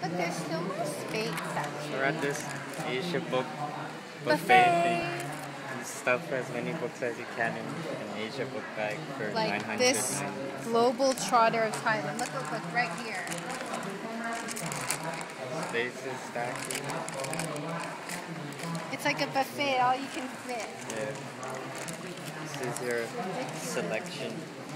But there's still more space actually. We're at this Asia book buffet thing. Buffet! You stuff as many books as you can in an Asia book bag for Like 900. this global trotter of Thailand. Look, right here. Space is stacking. It's like a buffet, all you can fit. Yeah. This is your selection.